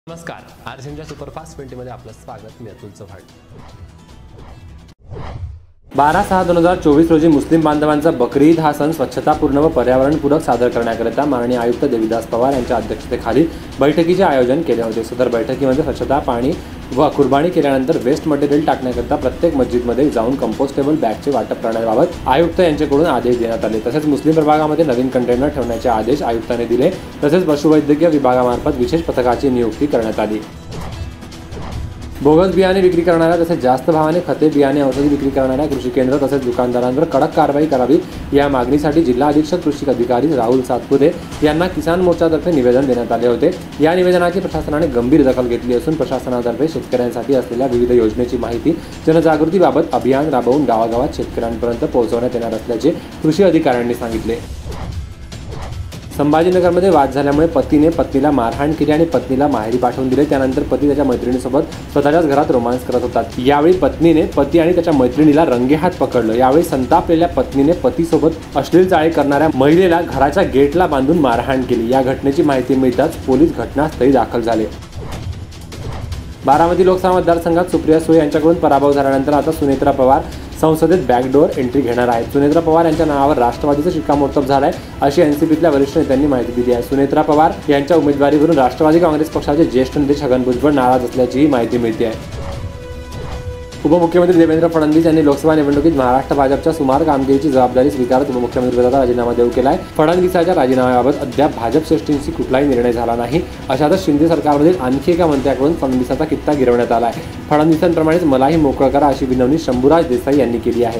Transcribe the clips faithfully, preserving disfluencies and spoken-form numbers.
नमस्कार, आरसीएनच्या superfast twenty मध्ये आपलं स्वागत. मी अतुल चव्हाण. बारा सहा दोन हजार चोवीस रोजी मुस्लिम बांधवांचा बकरी ईद हा सण स्वच्छतापूर्ण व पर्यावरणपूरक सादर करण्याकरिता माननीय आयुक्त देविदास पवार यांच्या अध्यक्षतेखाली बैठकीचे आयोजन केले होते. सदर बैठकीमध्ये स्वच्छता, पाणी व कुर्बानी केल्यानंतर वेस्ट मटेरियल टाकण्याकरिता प्रत्येक मस्जिदमध्ये जाऊन कंपोस्टेबल बॅगचे वाटप करण्याबाबत आयुक्त यांच्याकडून आदेश देण्यात आले. तसेच मुस्लिम प्रभागामध्ये नवीन कंटेनर ठेवण्याचे आदेश आयुक्तांनी दिले. तसेच पशुवैद्यकीय विभागामार्फत विशेष पथकाची नियुक्ती करण्यात आली. बोगस बियाणे विक्री करणाऱ्या तसेच जास्त भावाने खते, बियाणे, औषधी विक्री करणाऱ्या कृषी केंद्र तसेच दुकानदारांवर कडक कारवाई करावी या मागणीसाठी जिल्हा अधीक्षक कृषी अधिकारी राहुल सातपुते यांना किसान मोर्चातर्फे निवेदन देण्यात आले होते. या निवेदनाची प्रशासनाने गंभीर दखल घेतली असून प्रशासनातर्फे शेतकऱ्यांसाठी असलेल्या विविध योजनेची माहिती जनजागृतीबाबत अभियान राबवून गावागावात शेतकऱ्यांपर्यंत पोहोचवण्यात येणार असल्याचे कृषी अधिकाऱ्यांनी सांगितले. संभाजीनगरमध्ये वाद झाल्यामुळे पतीने पत्नीला मारहाण केली आणि पत्नीला माहेरी पाठवून दिले. त्यानंतर पती त्याच्या मैत्रिणीसोबत स्वतःच्याच घरात रोमांस करत होता. यावेळी पत्नीने पती आणि त्याच्या मैत्रिणीला रंगेहात पकडलं. यावेळी संतापलेल्या पत्नीने पतीसोबत अश्लील चाळे करणाऱ्या महिलेला घराच्या गेटला बांधून मारहाण केली. या घटनेची माहिती मिळताच पोलीस घटनास्थळी दाखल झाले. बारामती लोकसभा मतदारसंघात सुप्रिया सुळे यांच्याकडून पराभव झाल्यानंतर आता सुनेत्रा पवार संसदेत बॅकडोअर एंट्री घेणार आहेत. सुनेत्रा पवार यांच्या नावावर राष्ट्रवादीचं शिक्कामोर्तब झालंय अशी एनसीपीतल्या वरिष्ठ नेत्यांनी माहिती दिली आहे. सुनेत्रा पवार यांच्या उमेदवारीवरून राष्ट्रवादी काँग्रेस पक्षाचे ज्येष्ठ नेते छगन भुजबळ नाराज असल्याचीही माहिती मिळते आहे. उपमुख्यमंत्री देवेंद्र फडणवीस यांनी लोकसभा निवडणुकीत महाराष्ट्र भाजपच्या सुमार कामगिरीची जबाबदारी स्वीकारत उपमुख्यमंत्रीपदाचा राजीनामा देऊ केला आहे. फडणवीसांच्या राजीनाम्याबाबत अद्याप भाजप श्रेष्ठींशी कुठलाही निर्णय झाला नाही. अशातच शिंदे सरकारमधील आणखी एका मंत्र्याकडून फडणवीसांचा कित्ता गिरवण्यात आला आहे. फडणवीसांप्रमाणेच मलाही मोकळं करा अशी विनवणी शंभूराज देसाई यांनी केली आहे.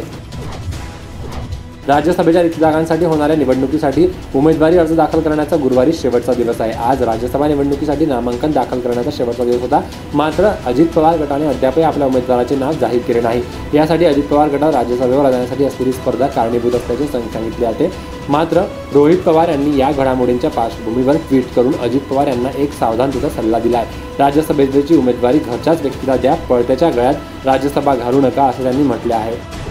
राज्यसभेच्या रिक्त जागांसाठी होणाऱ्या निवडणुकीसाठी उमेदवारी अर्ज दाखल करण्याचा गुरुवारी शेवटचा दिवस आहे. आज राज्यसभा निवडणुकीसाठी नामांकन दाखल करण्याचा शेवटचा दिवस होता. मात्र अजित पवार गटाने अद्यापही आपल्या उमेदवाराचे नाव जाहीर केले नाही. यासाठी अजित पवार गटावर राज्यसभेवर जाण्यासाठी असलेली स्पर्धा कारणीभूत असल्याचे सांगितले जाते. मात्र रोहित पवार यांनी या घडामोडींच्या पार्श्वभूमीवर ट्विट करून अजित पवार यांना एक सावधानतेचा सल्ला दिला आहे. राज्यसभेची उमेदवारी घरच्याच व्यक्तीला द्या, पळत्याच्या गळ्यात राज्यसभा घालू नका असं त्यांनी म्हटले आहे.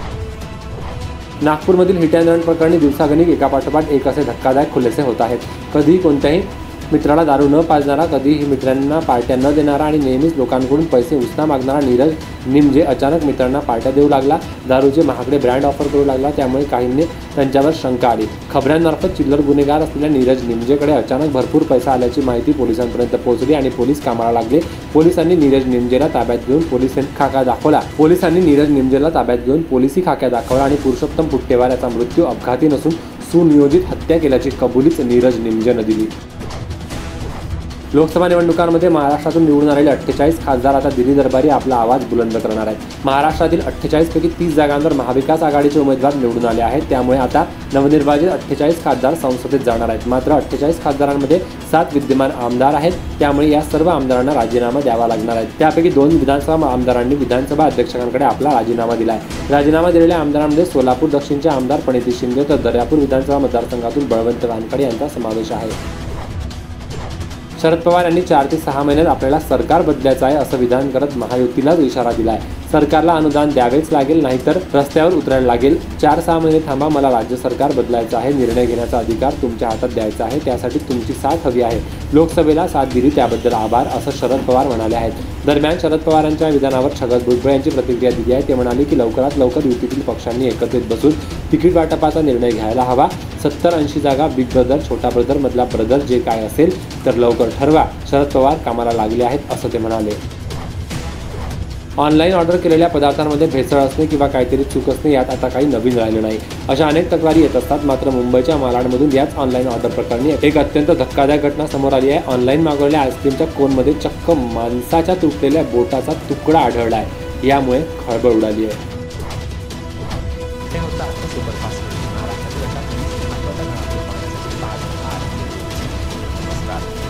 नागपूरमधील हिट अँड रन प्रकरणी दिवसागणिक एकापाठोपाठ एक असे धक्कादायक खुलासे होत आहेत. कधी कोणत्याही मित्राला दारू न पाजणारा, कधीही मित्रांना पार्ट्या न देणारा आणि नेहमीच लोकांकडून पैसे उसना मागणारा नीरज निमजे अचानक मित्रांना पार्ट्या देऊ लागला. दारूचे महागडे ब्रँड ऑफर करू लागला. त्यामुळे काहींनी त्यांच्यावर शंका आली. खबऱ्यांमार्फत चिल्लर गुन्हेगार असलेल्या नीरज निमजेकडे अचानक भरपूर पैसा आल्याची माहिती पोलिसांपर्यंत पोहोचली आणि पोलीस कामाला लागले. पोलिसांनी नीरज निमजेला ताब्यात घेऊन पोलीस खाका दाखवला पोलिसांनी नीरज निमजेला ताब्यात घेऊन पोलिसी खाक्या दाखवला आणि पुरुषोत्तम पुट्टेवार याचा मृत्यू अपघाती नसून सुनियोजित हत्या केल्याची कबुलीच नीरज निमजेनं दिली. लोकसभा निवडणुकांमध्ये महाराष्ट्रातून निवडून आलेले अठ्ठेचाळीस खासदार आता दिल्ली दरबारी आपला आवाज बुलंद करणार आहेत. महाराष्ट्रातील अठ्ठेचाळीस पैकी तीस जागांवर महाविकास आघाडीचे उमेदवार निवडून आले आहेत. त्यामुळे आता नवनिर्वाचित अठ्ठेचाळीस खासदार संसदेत जाणार आहेत. मात्र अठ्ठेचाळीस खासदारांमध्ये सात विद्यमान आमदार आहेत. त्यामुळे या सर्व आमदारांना राजीनामा द्यावा लागणार आहे. त्यापैकी दोन विधानसभा आमदारांनी विधानसभा अध्यक्षांकडे आपला राजीनामा दिला आहे. राजीनामा दिलेल्या आमदारांमध्ये सोलापूर दक्षिणचे आमदार प्रणिती शिंदे तर दर्यापूर विधानसभा मतदारसंघातून बळवंत वानखडे यांचा समावेश आहे. शरद पवार यांनी चार ते सहा महिन्यात आपल्याला सरकार बदलायचं आहे असं विधान करत महायुतीलाच इशारा दिला आहे. सरकारला अनुदान द्यावेच लागेल, नाहीतर रस्त्यावर उतरायला लागेल. चार सहा महिने थांबा, मला राज्य सरकार बदलायचं आहे. निर्णय घेण्याचा अधिकार तुमच्या हातात द्यायचा आहे. त्यासाठी तुमची साथ हवी आहे. लोकसभेला साथ दिली त्याबद्दल आभार असं शरद पवार म्हणाले आहेत. दरम्यान शरद पवारांच्या विधानावर छगन भुजबळ यांची प्रतिक्रिया दिली आहे. ते म्हणाले की लवकरात लवकर युतीतील पक्षांनी एकत्रित बसून तिकीट वाटपाचा निर्णय घ्यायला हवा. सत्तर ऐंशी जागा बिग ब्रदर छोटा ब्रदर मधला ब्रदर जे काय असेल तर लवकर ठरवा. शरद पवार कामाला लागले आहेत असं ते म्हणाले. ऑनलाईन ऑर्डर केलेल्या पदार्थांमध्ये भेसळ असणे किंवा काहीतरी चूक असणे यात आता काही नवीन राहिलं नाही. अशा अनेक तक्रारी येत असतात. मात्र मुंबईच्या मालाडमधून याच ऑनलाईन ऑर्डर प्रकरणी एक अत्यंत धक्कादायक घटना समोर आली आहे. ऑनलाईन मागवलेल्या आईस्क्रीमच्या कोनमध्ये चक्क माणसाच्या तुटलेल्या बोटाचा तुकडा आढळला आहे. यामुळे खळबळ उडाली आहे. महाराष्ट्रातील